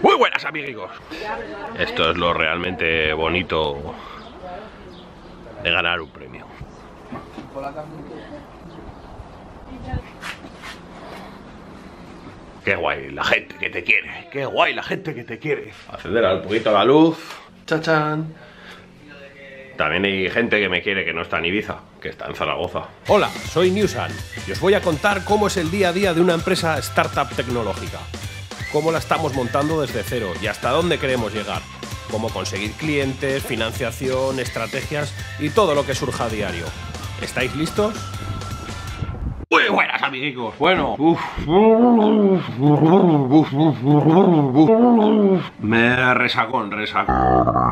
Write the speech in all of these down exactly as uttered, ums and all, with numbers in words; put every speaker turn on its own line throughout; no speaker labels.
Muy buenas, amigos. Esto es lo realmente bonito de ganar un premio. Qué guay la gente que te quiere. Qué guay la gente que te quiere. Acceder un poquito a la luz. Chachán. También hay gente que me quiere que no está en Ibiza, que está en Zaragoza. Hola, soy Newsan y os voy a contar cómo es el día a día de una empresa startup tecnológica. Cómo la estamos montando desde cero y hasta dónde queremos llegar. Cómo conseguir clientes, financiación, estrategias y todo lo que surja a diario. ¿Estáis listos? Muy buenas, amigos. Bueno, uf, uf, uf, uf, uf, me resacón, resacón.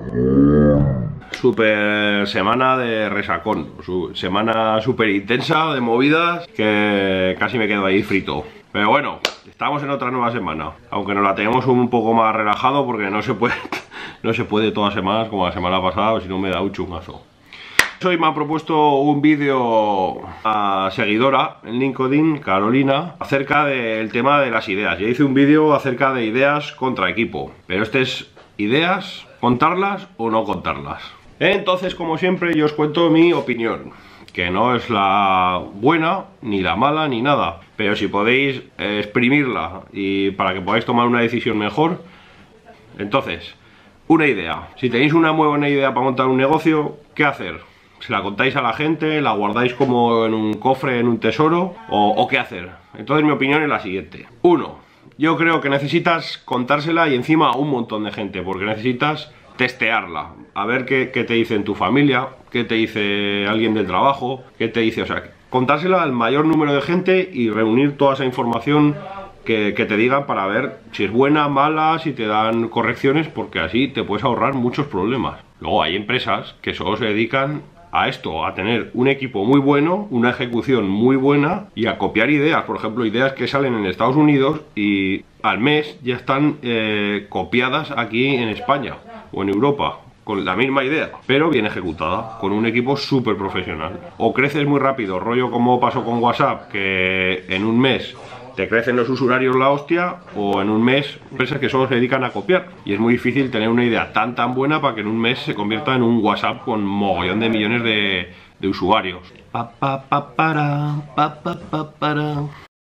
Super semana de resacón. Semana súper intensa de movidas que casi me quedo ahí frito. Pero bueno, estamos en otra nueva semana. Aunque nos la tenemos un poco más relajado porque no se puede, no se puede todas semanas como la semana pasada, si no me da un chungazo. Hoy me ha propuesto un vídeo a seguidora en LinkedIn, Carolina, acerca del tema de las ideas. Yo hice un vídeo acerca de ideas contra equipo, pero este es ideas, contarlas o no contarlas. Entonces, como siempre, yo os cuento mi opinión, que no es la buena, ni la mala, ni nada, pero si podéis eh, exprimirla y para que podáis tomar una decisión mejor. Entonces, una idea. Si tenéis una muy buena idea para montar un negocio, ¿qué hacer? ¿Se la contáis a la gente? ¿La guardáis como en un cofre, en un tesoro? ¿O, o qué hacer? Entonces mi opinión es la siguiente. Uno, yo creo que necesitas contársela y encima a un montón de gente, porque necesitas testearla, a ver qué, qué te dice en tu familia, qué te dice alguien del trabajo, qué te dice, o sea, contársela al mayor número de gente y reunir toda esa información que, que te digan para ver si es buena, mala, si te dan correcciones, porque así te puedes ahorrar muchos problemas. Luego hay empresas que solo se dedican a esto, a tener un equipo muy bueno, una ejecución muy buena y a copiar ideas, por ejemplo, ideas que salen en Estados Unidos y al mes ya están eh, copiadas aquí en España o en Europa, con la misma idea, pero bien ejecutada, con un equipo súper profesional. O creces muy rápido, rollo como pasó con WhatsApp, que en un mes te crecen los usuarios la hostia, o en un mes empresas que solo se dedican a copiar. Y es muy difícil tener una idea tan tan buena para que en un mes se convierta en un WhatsApp con mogollón de millones de, de usuarios. Pa, pa, pa, para, pa, pa, pa, para.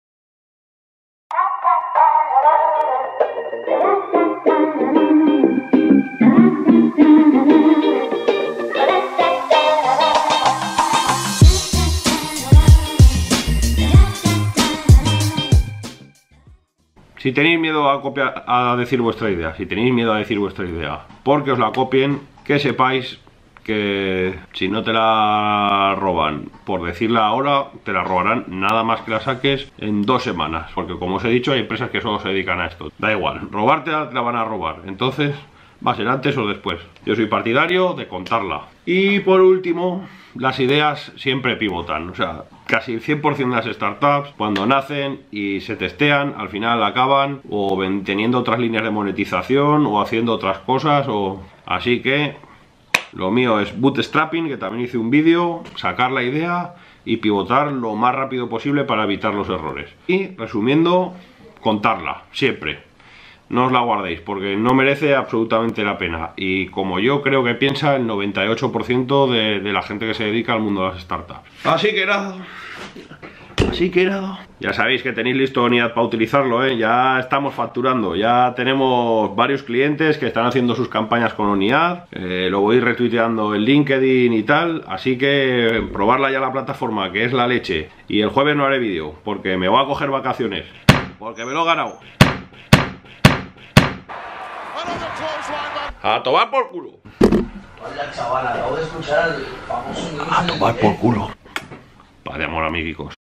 Si tenéis miedo a copiar, a decir vuestra idea, si tenéis miedo a decir vuestra idea, porque os la copien, que sepáis que si no te la roban por decirla ahora, te la robarán nada más que la saques en dos semanas. Porque como os he dicho, hay empresas que solo se dedican a esto. Da igual, robártela te la van a robar. Entonces, va a ser antes o después. Yo soy partidario de contarla. Y por último, las ideas siempre pivotan. O sea, casi el cien por cien de las startups, cuando nacen y se testean, al final acaban o ven, teniendo otras líneas de monetización o haciendo otras cosas. O... Así que lo mío es bootstrapping, que también hice un vídeo, sacar la idea y pivotar lo más rápido posible para evitar los errores. Y resumiendo, contarla, siempre. No os la guardéis, porque no merece absolutamente la pena. Y como yo creo que piensa el noventa y ocho por ciento de, de la gente que se dedica al mundo de las startups. Así que nada. Así que nada. Ya sabéis que tenéis listo Oniad para utilizarlo, ¿eh? Ya estamos facturando. Ya tenemos varios clientes que están haciendo sus campañas con Oniad. Eh, lo voy retuiteando en LinkedIn y tal. Así que probarla ya la plataforma, que es la leche. Y el jueves no haré vídeo, porque me voy a coger vacaciones. Porque me lo he ganado. A tomar por culo.
Hola chaval, acabo de escuchar el famoso...
A tomar por culo. Paz de amor, amiguicos.